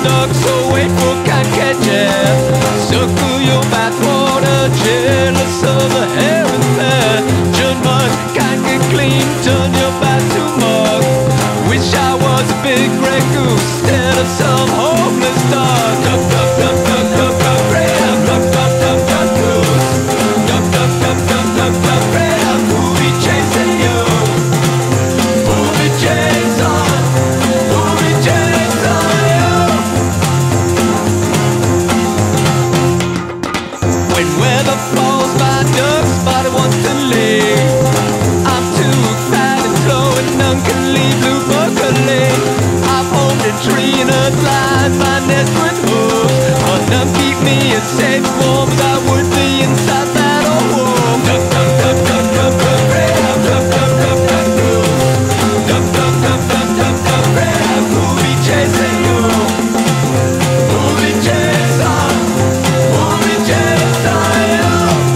stuck, so wakeful can't catch it. Suckle your bathwater, jealous of the hair and hair. Judge mud can't get clean, turn your back to mud. Wish I was a big grey goose instead of some homeless dog. Duck, duck, duck, duck, duck, duck, grey duck, duck, duck, duck, duck, goose. Duck, duck, duck, duck, duck, duck, grey duck, who be chasing you? Who be chasing? Who be chasing you? When weather falls, my duck spotted wants to leave. I'm too fat and slow and none can leave Lupercalians. I've homed a tree and lined my nest with hooves, but none keep me as safe and warm as I would be inside that old womb. Duck, duck, duck, duck, duck, duck, grey duck, duck, duck, duck, duck, goose. Duck, duck, duck, duck, duck, duck, grey duck, who be chasing you? Who be chasing? Who be chasing you?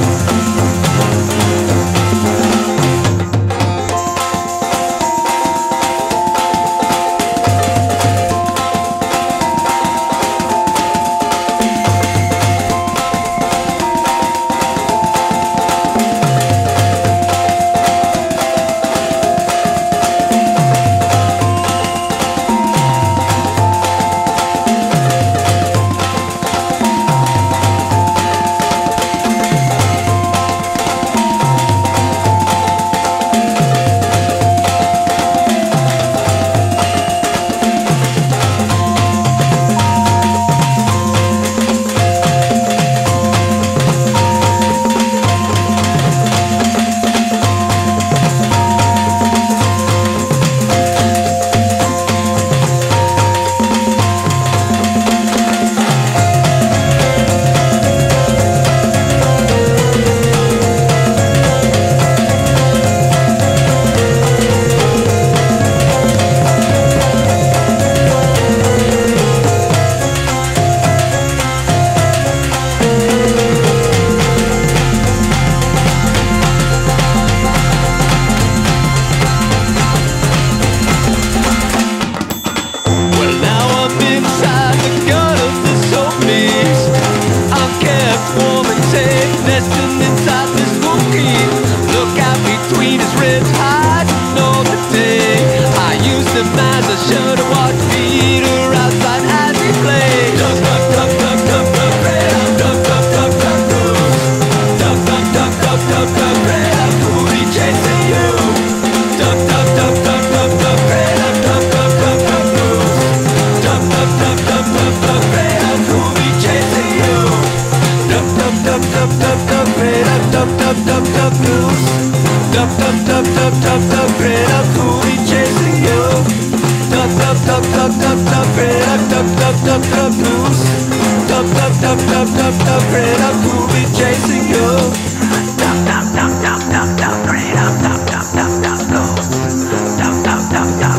Nesting inside this monkey. Look out between his ribs, hiding all the day. I used him as a show to watch Peter outside as he played. Duck, duck, duck, duck, duck, duck, grey duck, duck, duck, duck, duck, goose. Duck, duck, duck, duck, duck, duck, grey duck, who be chasing you? Duck, duck, duck, duck, duck, duck, grey duck, duck, duck, duck, duck, goose. Duck, duck, duck, duck, duck, duck, grey duck, who be chasing you? Duck, duck, duck, duck, duck, duck, grey duck, duck, duck, duck, duck, goose. Duck, duck, duck, duck, duck, duck, grey duck, who be chasing you? Duck, duck, duck, duck, duck, duck, grey duck, duck, duck, duck, duck, goose. Duck, duck, duck, duck, duck, duck, grey duck, who be chasing you? Duck, duck, duck, duck, duck, duck, grey duck, duck, duck, duck, duck, goose. Duck, duck, duck, duck.